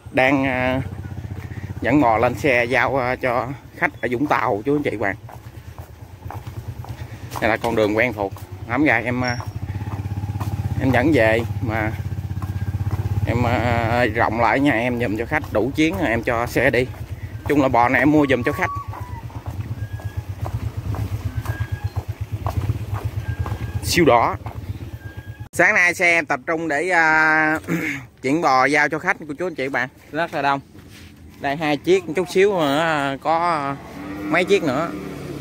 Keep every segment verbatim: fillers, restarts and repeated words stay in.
đang uh, dẫn bò lên xe giao uh, cho khách ở Vũng Tàu chú anh chị bạn. Đây là con đường quen thuộc, hổng gà em uh, em dẫn về mà em uh, rộng lại nha em, giùm cho khách đủ chuyến em cho xe đi. Chung là bò này em mua giùm cho khách. Siêu đỏ. Sáng nay xe em tập trung để uh, chuyển bò giao cho khách của chú anh chị bạn, rất là đông. Đây hai chiếc, chút xíu nữa có mấy chiếc nữa.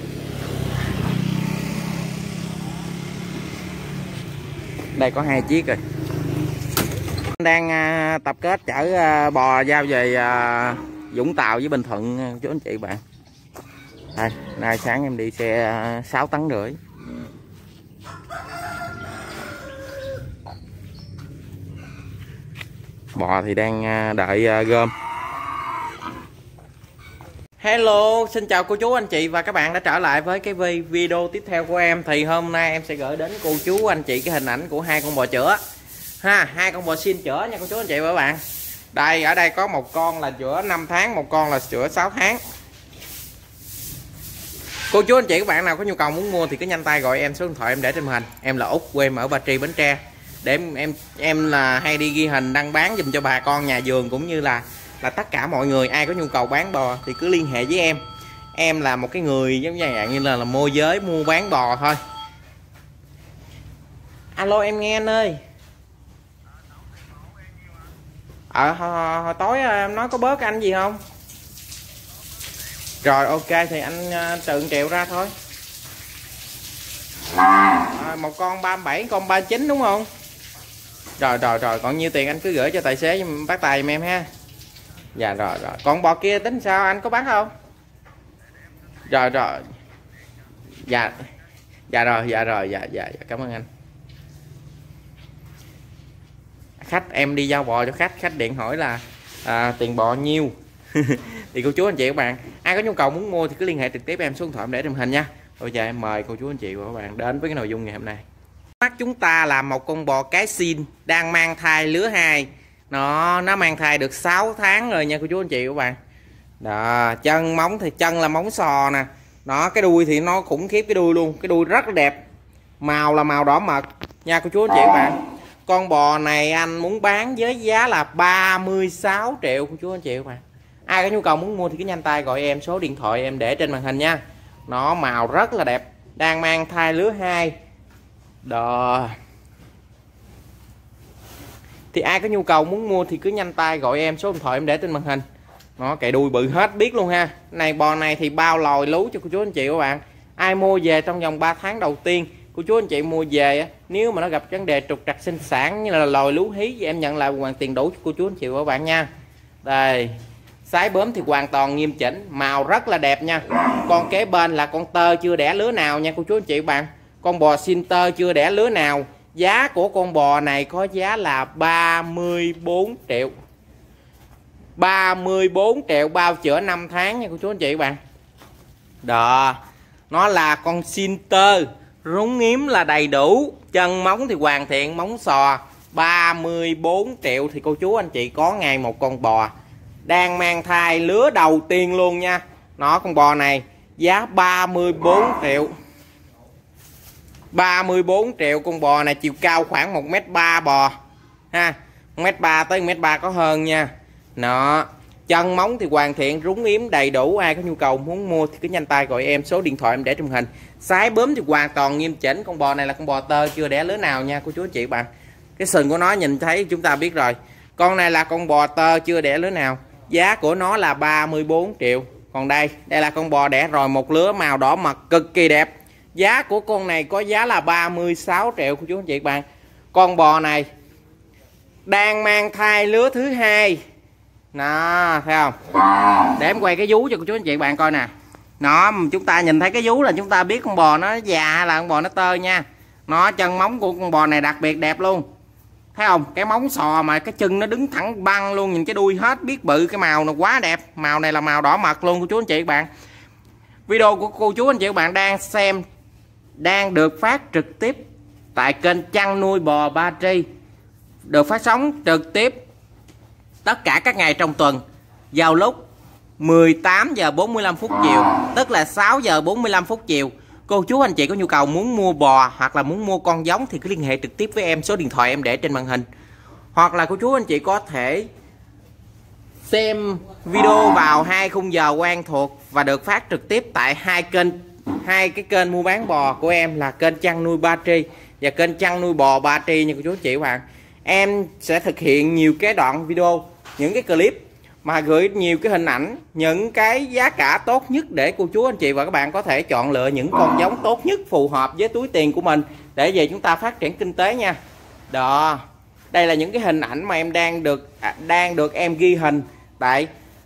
Đây có hai chiếc rồi. Đang uh, tập kết chở uh, bò giao về uh, Vũng Tàu với Bình Thuận uh, chú anh chị bạn. Đây, nay sáng em đi xe uh, sáu tấn rưỡi. Bò thì đang đợi gom. Hello, xin chào cô chú anh chị và các bạn đã trở lại với cái video tiếp theo của em. Thì hôm nay em sẽ gửi đến cô chú anh chị cái hình ảnh của hai con bò chữa ha, hai con bò xin chữa nha cô chú anh chị và các bạn. Đây, ở đây có một con là chữa năm tháng, một con là chữa sáu tháng. Cô chú anh chị các bạn nào có nhu cầu muốn mua thì cứ nhanh tay gọi em, số điện thoại em để trên màn hình. Em là Út, quê em ở Ba Tri, Bến Tre. Để em em em là hay đi ghi hình đăng bán dùm cho bà con nhà vườn, cũng như là là tất cả mọi người ai có nhu cầu bán bò thì cứ liên hệ với em. Em là một cái người giống như dạng như là, là môi giới mua bán bò thôi. Alo em nghe anh ơi. Ờ hồi, hồi tối em nói có bớt anh gì không? Rồi ok thì anh tự triệu ra thôi. À, một con ba mươi bảy, con ba mươi chín đúng không? Rồi rồi rồi, còn nhiêu tiền anh cứ gửi cho tài xế bác tài giùm em ha. Dạ rồi rồi, còn bò kia tính sao, anh có bán không? Rồi rồi. Dạ. Dạ rồi, dạ rồi, dạ dạ, dạ cảm ơn anh. Khách em đi giao bò cho khách, khách điện hỏi là à, tiền bò nhiêu. Thì cô chú anh chị các bạn, ai có nhu cầu muốn mua thì cứ liên hệ trực tiếp em, số điện thoại em để trên màn hình nha. Bây giờ em mời cô chú anh chị và các bạn đến với cái nội dung ngày hôm nay. Mắt chúng ta là một con bò cái xin đang mang thai lứa hai. Nó nó mang thai được sáu tháng rồi nha cô chú anh chị các bạn. Đó, chân móng thì chân là móng sò nè. Đó, cái đuôi thì nó khủng khiếp cái đuôi luôn, cái đuôi rất là đẹp. Màu là màu đỏ mật nha cô chú anh chị các bạn. Con bò này anh muốn bán với giá là ba mươi sáu triệu cô chú anh chị các bạn. Ai có nhu cầu muốn mua thì cứ nhanh tay gọi em, số điện thoại em để trên màn hình nha. Nó màu rất là đẹp, đang mang thai lứa hai. Đó. Thì ai có nhu cầu muốn mua thì cứ nhanh tay gọi em, số điện thoại em để trên màn hình. Nó cậy đuôi bự hết biết luôn ha. Này bò này thì bao lòi lú cho cô chú anh chị các bạn. Ai mua về trong vòng ba tháng đầu tiên, cô chú anh chị mua về nếu mà nó gặp vấn đề trục trặc sinh sản như là lòi lú hí thì em nhận lại hoàn tiền đủ cho cô chú anh chị các bạn nha. Đây. Sái bướm thì hoàn toàn nghiêm chỉnh, màu rất là đẹp nha. Con kế bên là con tơ chưa đẻ lứa nào nha cô chú anh chị bạn. Con bò xin tơ chưa đẻ lứa nào. Giá của con bò này có giá là ba mươi bốn triệu. ba mươi bốn triệu bao chữa năm tháng nha cô chú anh chị bạn. Đó. Nó là con xin tơ, rúng nghiếm là đầy đủ, chân móng thì hoàn thiện, móng sò. Ba mươi bốn triệu thì cô chú anh chị có ngay một con bò đang mang thai lứa đầu tiên luôn nha. Nó con bò này giá ba mươi bốn triệu. ba mươi bốn triệu con bò này, chiều cao khoảng một mét ba bò ha, một mét ba tới một mét ba có hơn nha. Nó chân móng thì hoàn thiện, rúng yếm đầy đủ. Ai có nhu cầu muốn mua thì cứ nhanh tay gọi em, số điện thoại em để trong hình. Sái bướm thì hoàn toàn nghiêm chỉnh. Con bò này là con bò tơ chưa đẻ lứa nào nha cô chú anh chị bạn. Cái sừng của nó nhìn thấy chúng ta biết rồi. Con này là con bò tơ chưa đẻ lứa nào. Giá của nó là ba mươi bốn triệu. Còn đây, đây là con bò đẻ rồi một lứa, màu đỏ mật cực kỳ đẹp. Giá của con này có giá là ba mươi sáu triệu của chú anh chị bạn. Con bò này đang mang thai lứa thứ hai. Đó, thấy không? Để em quay cái vú cho cô chú anh chị bạn coi nè. Nó chúng ta nhìn thấy cái vú là chúng ta biết con bò nó già hay là con bò nó tơ nha. Nó chân móng của con bò này đặc biệt đẹp luôn. Thấy không? Cái móng sò mà cái chân nó đứng thẳng băng luôn, nhìn cái đuôi hết biết bự, cái màu nó quá đẹp. Màu này là màu đỏ mật luôn cô chú anh chị các bạn. Video của cô chú anh chị các bạn đang xem đang được phát trực tiếp tại kênh chăn nuôi bò Ba Tri, được phát sóng trực tiếp tất cả các ngày trong tuần vào lúc mười tám giờ bốn mươi lăm phút chiều, tức là sáu giờ bốn mươi lăm phút chiều. Cô chú anh chị có nhu cầu muốn mua bò hoặc là muốn mua con giống thì cứ liên hệ trực tiếp với em, số điện thoại em để trên màn hình. Hoặc là cô chú anh chị có thể xem video vào hai khung giờ quen thuộc và được phát trực tiếp tại hai kênh, hai cái kênh mua bán bò của em là kênh chăn nuôi Ba Tri và kênh chăn nuôi bò Ba Tri nha cô chú anh chị các bạn. Em sẽ thực hiện nhiều cái đoạn video, những cái clip mà gửi nhiều cái hình ảnh, những cái giá cả tốt nhất để cô chú anh chị và các bạn có thể chọn lựa những con giống tốt nhất phù hợp với túi tiền của mình để về chúng ta phát triển kinh tế nha. Đó, đây là những cái hình ảnh mà em đang được à, đang được em ghi hình tại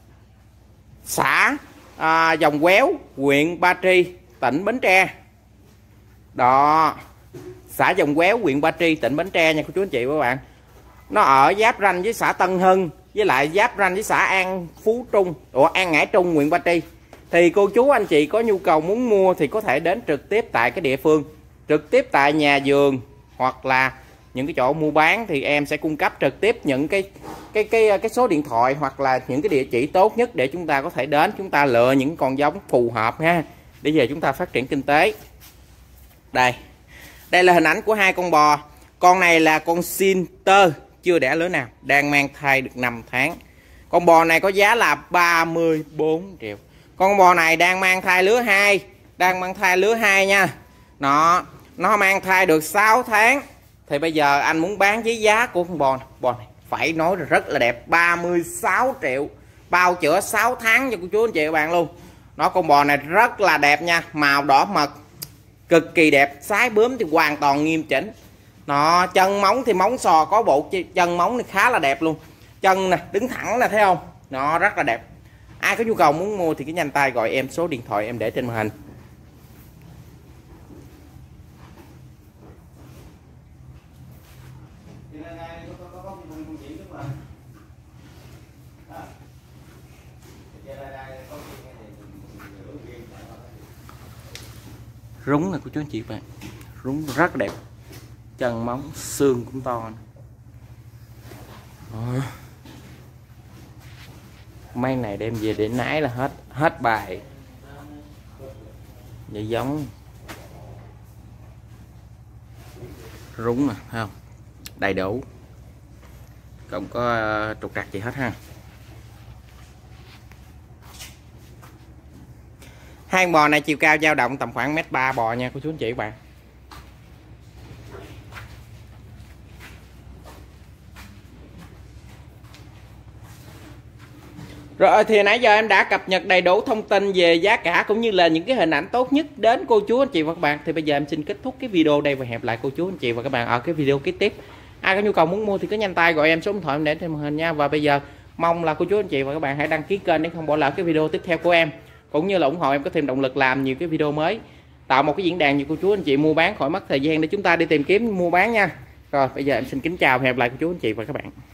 xã à, Dòng Quéo, huyện Ba Tri, tỉnh Bến Tre. Đó, xã Dòng Quéo, huyện Ba Tri, tỉnh Bến Tre nha cô chú anh chị và các bạn. Nó ở giáp ranh với xã Tân Hưng, với lại giáp ranh với xã An Phú Trung, Ủa, An Ngãi Trung, huyện Ba Tri. Thì cô chú anh chị có nhu cầu muốn mua thì có thể đến trực tiếp tại cái địa phương, trực tiếp tại nhà vườn hoặc là những cái chỗ mua bán thì em sẽ cung cấp trực tiếp những cái cái cái cái số điện thoại hoặc là những cái địa chỉ tốt nhất để chúng ta có thể đến chúng ta lựa những con giống phù hợp ha, để về chúng ta phát triển kinh tế. Đây, đây là hình ảnh của hai con bò. Con này là con xin tơ chưa đẻ lứa nào, đang mang thai được năm tháng. Con bò này có giá là ba mươi bốn triệu. Con bò này đang mang thai lứa hai, đang mang thai lứa hai nha. Nó nó mang thai được sáu tháng. Thì bây giờ anh muốn bán với giá của con bò này, bò này phải nói rất là đẹp, ba mươi sáu triệu, bao chữa sáu tháng cho cô chú anh chị các bạn luôn. Nó con bò này rất là đẹp nha, màu đỏ mật, cực kỳ đẹp, sái bướm thì hoàn toàn nghiêm chỉnh. Nó chân móng thì móng sò, có bộ chân móng thì khá là đẹp luôn. Chân nè, đứng thẳng nè, thấy không? Nó rất là đẹp. Ai có nhu cầu muốn mua thì cứ nhanh tay gọi em, số điện thoại em để trên màn hình. Rúng này của chú anh chị bạn, rúng rất đẹp, chân móng xương cũng to nè. Mấy này đem về để nái là hết hết bài. Vậy giống rúng nè, thấy không? Đầy đủ, không có trục trặc gì hết ha. Hai con bò này chiều cao dao động tầm khoảng mét ba bò nha cô chú anh chị các bạn. Rồi thì nãy giờ em đã cập nhật đầy đủ thông tin về giá cả cũng như là những cái hình ảnh tốt nhất đến cô chú anh chị và các bạn. Thì bây giờ em xin kết thúc cái video đây và hẹn lại cô chú anh chị và các bạn ở cái video kế tiếp. Ai có nhu cầu muốn mua thì cứ nhanh tay gọi em, số điện thoại em để trên màn hình nha. Và bây giờ mong là cô chú anh chị và các bạn hãy đăng ký kênh để không bỏ lỡ cái video tiếp theo của em, cũng như là ủng hộ em có thêm động lực làm nhiều cái video mới, tạo một cái diễn đàn cho cô chú anh chị mua bán khỏi mất thời gian để chúng ta đi tìm kiếm mua bán nha. Rồi bây giờ em xin kính chào và hẹn gặp lại cô chú anh chị và các bạn.